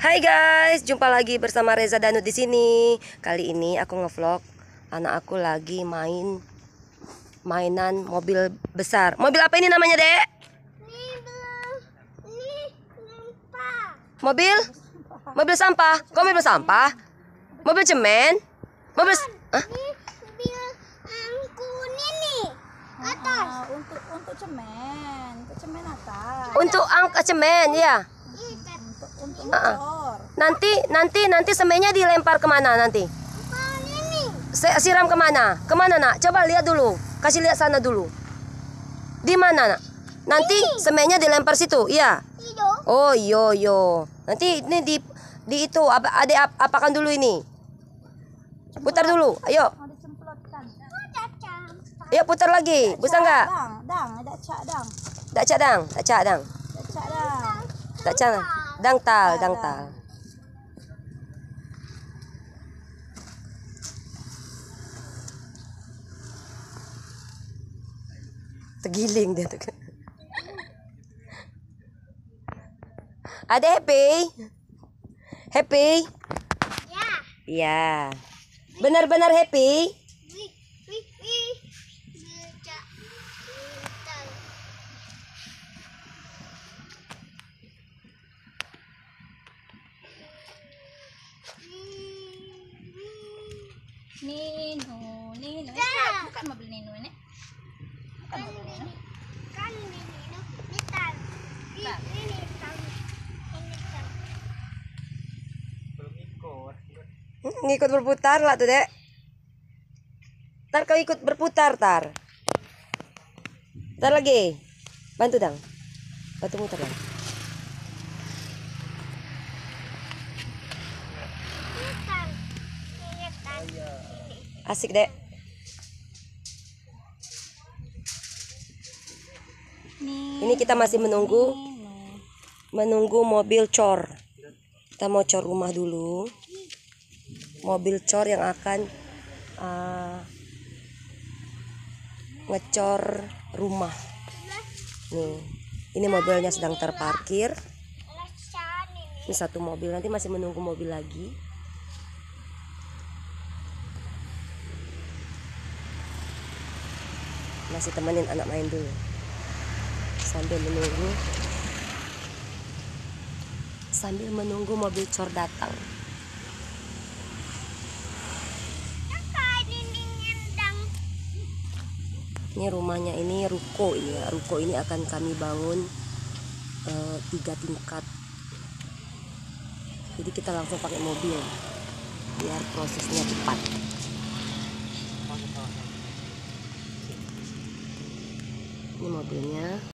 Hai guys, jumpa lagi bersama Reza Danu di sini. Kali ini aku ngevlog anak aku lagi mainan mobil besar. Mobil apa ini namanya, Dek? Mobil? Mobil sampah. Kok mobil sampah? Mobil cemen? Mobil Hah? Untuk cemen atas. Untuk angka cemen, ya. Untuk motor. Nanti semennya dilempar kemana nanti? Siram kemana? Kemana, Nak? Coba lihat dulu. Kasih lihat sana dulu. Di mana, Nak? Nanti semennya dilempar situ, iya. Oh, yo. Nanti ini di itu apakan dulu ini. Putar dulu. Ayo. Ayo putar lagi. Bisa enggak? Dang tal. Tergiling dia tuh. Ada happy? Happy? Ya. Ya. Benar-benar happy? Nino. Bukan mobil Nino ini. Ngikut berputar lah tuh, Dek. Ntar kau ikut berputar, tar. Ntar lagi. Bantu dang. Bantu muter dang. Asik, Dek. Ini kita masih menunggu mobil cor. Kita mau cor rumah dulu. Mobil cor yang akan ngecor rumah. Nih, ini mobilnya sedang terparkir. Ini satu mobil, nanti masih menunggu mobil lagi. Masih temenin anak main dulu sambil menunggu mobil cor datang. Ini rumahnya, ini ruko ini ya. Ruko ini akan kami bangun 3 tingkat. Jadi kita langsung pakai mobil biar prosesnya cepat. Ini mobilnya.